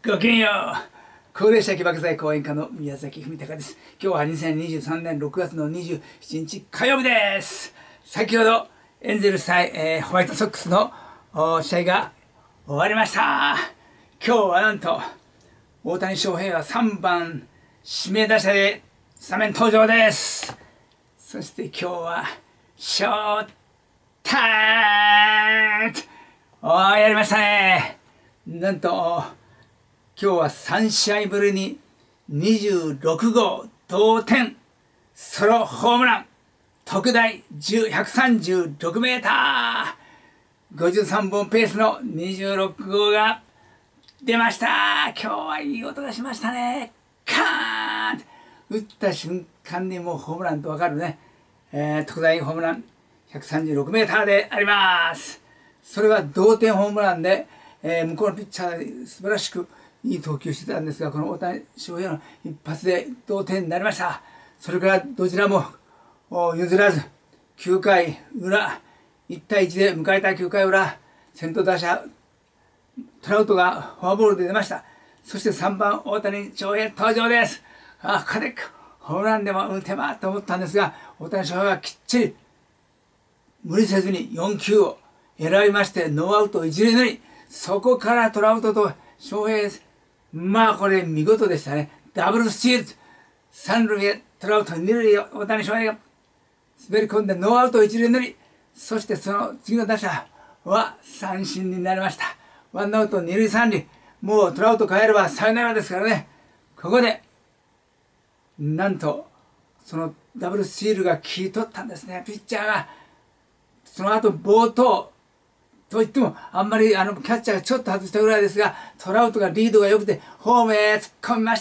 ごきげんよう。高齢者起爆剤講演家の宮崎文隆です。今日は2023年6月の27日火曜日です。先ほどエンゼルス対、ホワイトソックスの試合が終わりました。今日はなんと大谷翔平は3番指名打者でスタメン登場です。そして今日はショータイムやりましたね。なんと今日は3試合ぶりに26号同点ソロホームラン特大136メーター53本ペースの26号が出ました。今日はいい音がしましたね。カーン打った瞬間にもうホームランと分かるね、特大ホームラン136メーターであります。それは同点ホームランで、向こうのピッチャー素晴らしくいい投球してたんですが、この大谷翔平の一発で同点になりました。それからどちらも譲らず9回裏1対1で迎えた9回裏、先頭打者トラウトがフォアボールで出ました。そして3番大谷翔平登場です。ここでホームランでも打てばと思ったんですが、大谷翔平はきっちり無理せずに4球を選びましてノーアウト一塁二塁、そこからトラウトと翔平、これ見事でしたね。ダブルスチール、三塁へトラウト、二塁へ大谷翔平が滑り込んでノーアウト一塁二塁、そしてその次の打者は三振になりました。ワンアウト二塁三塁、もうトラウト帰ればサヨナラですからね。ここでなんとそのダブルスチールが効いとったんですね。ピッチャーがその後暴投といってもあんまりキャッチャーがちょっと外したぐらいですが、トラウトがリードが良くてホームへ突っ込みました。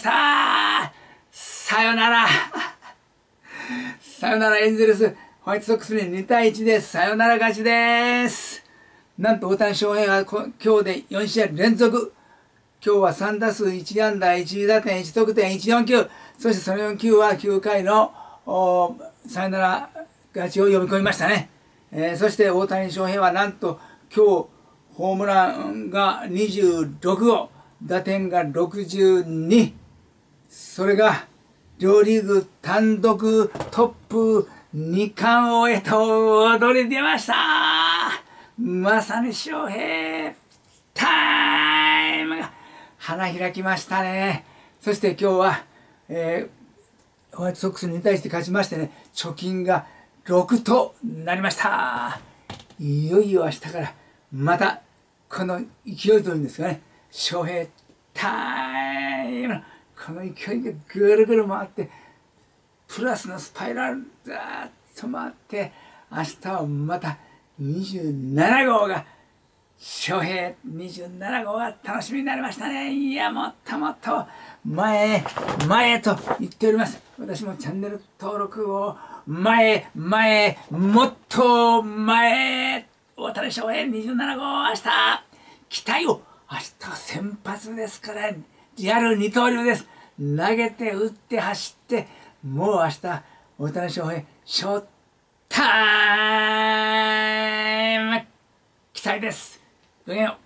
さよならさよなら。エンゼルスホワイトソックスに2対1でさよなら勝ちです。なんと大谷翔平は今日で4試合連続、今日は3打数1安打1打点1得点1四球、そしてその4球は9回のさよなら勝ちを呼び込みましたね。そして大谷翔平はなんと今日ホームランが26号、打点が62、それが両リーグ単独トップ2冠王へと躍り出ました。まさに翔平タイムが花開きましたね。そして今日は、ホワイトソックスに対して勝ちましてね、貯金が6となりました。いよいよ明日からまたこの勢いというんですかね、翔平タイムのこの勢いがぐるぐる回ってプラスのスパイラルザーッと回って、明日はまた27号が翔平27号が楽しみになりましたね。いや、もっともっと前へ前へと言っております。私もチャンネル登録を前へ前へもっと前へ。大谷翔平27号、明日期待を、明日は先発ですから、リアル二刀流です。投げて打って走って、もう明日大谷翔平ショータイム期待です。ごきげんよう。